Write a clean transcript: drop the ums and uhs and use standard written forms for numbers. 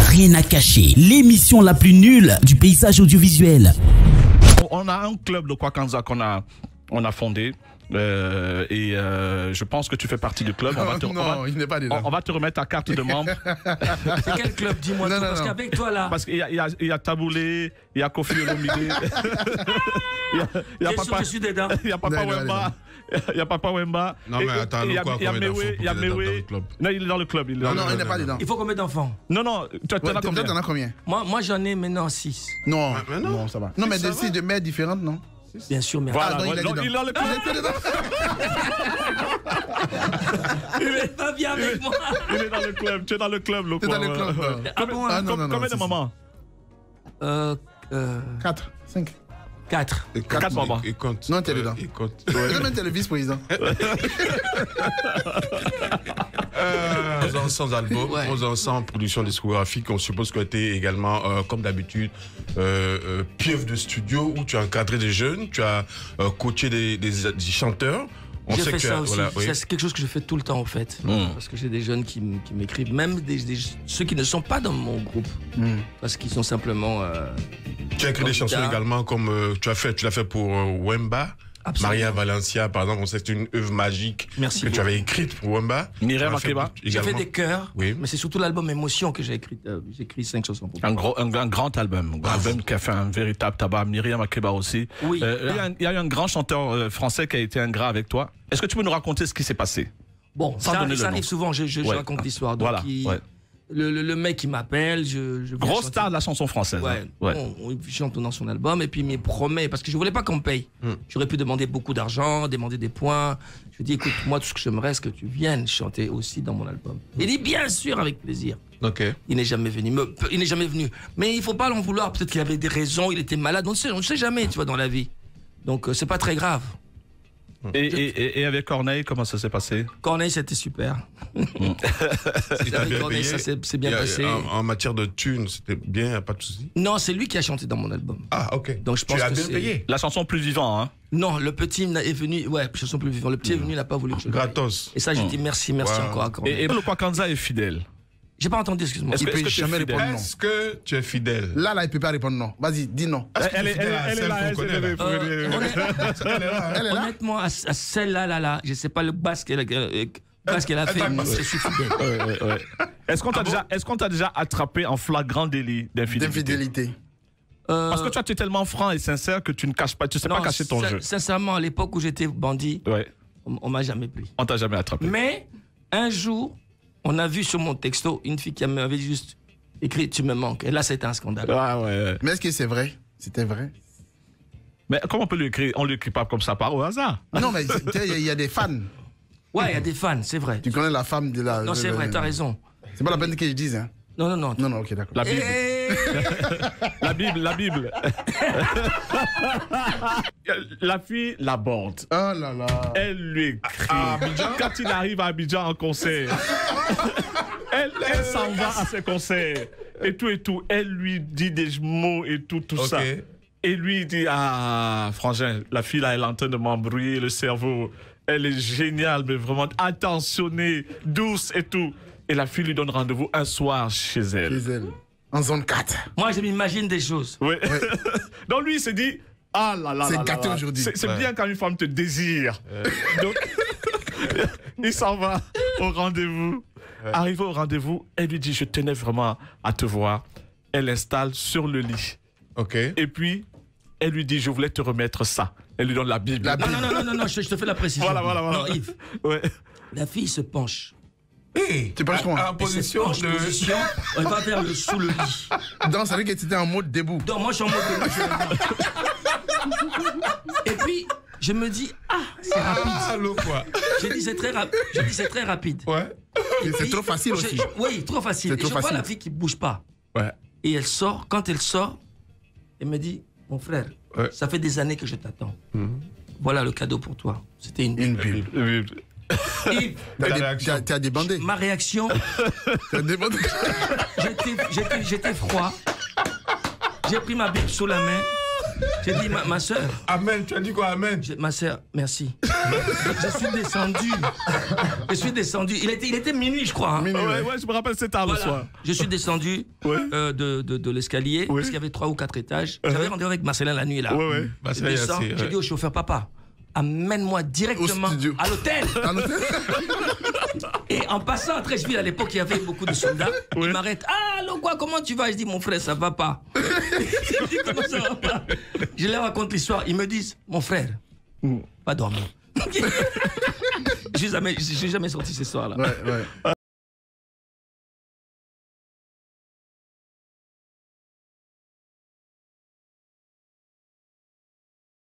rien à cacher. L'émission la plus nulle du paysage audiovisuel. On a un club de Kwakanza qu'on a fondé. Je pense que tu fais partie du club. Il n'est pas dedans. On va te remettre ta carte de membre. C'est quel club? Dis-moi tout. Parce qu'avec toi là. Parce qu'il y a Taboulé, il y a Kofi Olomide. Il y a Papa. Je suis dedans. Il y a Papa Wemba. Il y a Papa Wemba. Non, mais attends, il y a Mewe. Il y a Mewe. Non, il est dans le club. Non, il n'est pas dedans. Il faut combien d'enfants? Non, tu en as combien? Moi, j'en ai maintenant 6. Non, ça va. Non, mais des 6 de mères différentes, non? Bien sûr, mais voilà, il est dans le club. Il est pas bien avec moi. Il est dans le club. Tu es dans le club, Tu es dans le club. Combien de mamans? 4, 5. 4. 4 mamans. Il compte. Non, t'es dedans. Il compte. Même t'es le vice-président. 11 ans sans album, 11 ans sans production discographique. On suppose que tu es également, comme d'habitude, pieuvre de studio où tu as encadré des jeunes, tu as coaché des chanteurs. J'ai fait ça aussi. C'est quelque chose que je fais tout le temps en fait. Parce que j'ai des jeunes qui m'écrivent, même ceux qui ne sont pas dans mon groupe. Parce qu'ils sont simplement... tu as écrit des chansons également comme tu l'as fait pour Wemba. Absolument. Maria Valencia, par exemple, on sait que c'est une œuvre magique tu avais écrite pour Wemba. Myriam Makeba. J'ai fait des chœurs, mais c'est surtout l'album Émotion que j'ai écrit. J'ai écrit 5 chansons pour un grand album. Un album qui a fait un véritable tabac. Myriam Makeba aussi. Oui. Il y a eu un grand chanteur français qui a été ingrat avec toi. Est-ce que tu peux nous raconter ce qui s'est passé? Bon, ça arrive souvent, je raconte l'histoire. Voilà. Le mec qui m'appelle, je grosse star de la chanson française. On chante dans son album et puis il me promet, parce que je voulais pas qu'on me paye. J'aurais pu demander beaucoup d'argent, demander des points. Je dis écoute, moi tout ce que je me reste, que tu viennes chanter aussi dans mon album. Il dit bien sûr, avec plaisir. Il n'est jamais venu. Mais il faut pas l'en vouloir. Peut-être qu'il avait des raisons, il était malade. On ne sait jamais, tu vois, dans la vie. Donc c'est pas très grave. Et avec Corneille, comment ça s'est passé? Corneille, c'était super. Avec Corneille, ça s'est bien passé. En matière de thunes, c'était bien, pas de souci. Non, c'est lui qui a chanté dans mon album. Ah, ok. Donc je pense tu as que bien payé. La chanson Plus Vivant, hein? Non, le petit est venu. Ouais, chanson Plus Vivant. Le petit est venu, il n'a pas voulu que je le paye. Gratos. Et ça, je dis merci encore à Corneille. Et le Kwakanza est fidèle? J'ai pas entendu, excuse-moi. Il peut jamais répondre non. Est-ce que tu es fidèle? Là, il peut pas répondre non. Vas-y, dis non. Elle est là. Honnêtement, à celle-là, je sais pas le basse qu'elle a fait, mais je suis fidèle. Est-ce qu'on t'a déjà attrapé en flagrant délit d'infidélité? Parce que toi, tu es tellement franc et sincère que tu ne caches pas, tu sais pas cacher ton jeu. Sincèrement, à l'époque où j'étais bandit, on m'a jamais pris. On t'a jamais attrapé. Mais un jour, on a vu sur mon texto une fille qui m'avait juste écrit tu me manques. Et là, c'était un scandale. Mais est-ce que c'est vrai? C'était vrai? Mais comment on peut l'écrire? On l'écrit pas comme ça par au hasard. Non, mais il y a des fans. Ouais, il y a des fans, c'est vrai. Tu connais la femme de la... Non, c'est vrai, t'as raison. C'est pas la peine que je dise, hein? Non. Non, ok, d'accord. La Bible. La Bible. La fille l'aborde. Oh là là. Elle lui écrit. Quand il arrive à Abidjan en concert, elle s'en va à ses concerts. Et tout. Elle lui dit des mots et tout ça. Et lui, il dit, frangin, la fille là, elle est en train de m'embrouiller le cerveau. Elle est géniale, mais vraiment attentionnée, douce et tout. Et la fille lui donne rendez-vous un soir chez elle. En zone 4. Moi, je m'imagine des choses. Oui. Donc lui, il s'est dit, c'est gâté aujourd'hui. C'est bien quand une femme te désire. Donc, il s'en va au rendez-vous. Arrivé au rendez-vous, elle lui dit, je tenais vraiment à te voir. Elle l'installe sur le lit. Et puis, elle lui dit, je voulais te remettre ça. Elle lui donne la Bible. Non, je te fais la précision. Voilà. Non, Yves. La fille se penche. Tu penches comment? En position, elle va vers sous le lit. Donc, ça veut dire que tu étais en mode debout. Donc, moi, je suis en mode debout. Et puis, je me dis, c'est rapide. J'ai dit, c'est très rapide. C'est trop facile aussi. Oui, trop facile. Et je vois la fille qui ne bouge pas. Et elle sort. Quand elle sort, elle me dit, mon frère, ça fait des années que je t'attends. Voilà le cadeau pour toi. C'était une Bible. Tu as débandé. Ma réaction. J'étais froid. J'ai pris ma Bible sous la main. J'ai dit, ma soeur. Amen, tu as dit quoi, amen? Ma soeur, merci. Je suis descendu. Il était minuit, je crois. Hein. Ouais, je me rappelle, c'est tard le soir. Je suis descendu de l'escalier, parce qu'il y avait 3 ou 4 étages. J'avais rendez-vous avec Marcelin la nuit, là. J'ai dit au chauffeur, papa, amène-moi directement à l'hôtel. Et en passant à Trècheville, à l'époque, il y avait beaucoup de soldats. Il m'arrête. Ah, allô, quoi, comment tu vas? Je dis, mon frère, ça va pas. Je dis, comment ça va pas? Je leur raconte l'histoire. Ils me disent, mon frère, pas dormir. Je n'ai jamais sorti cette histoire-là.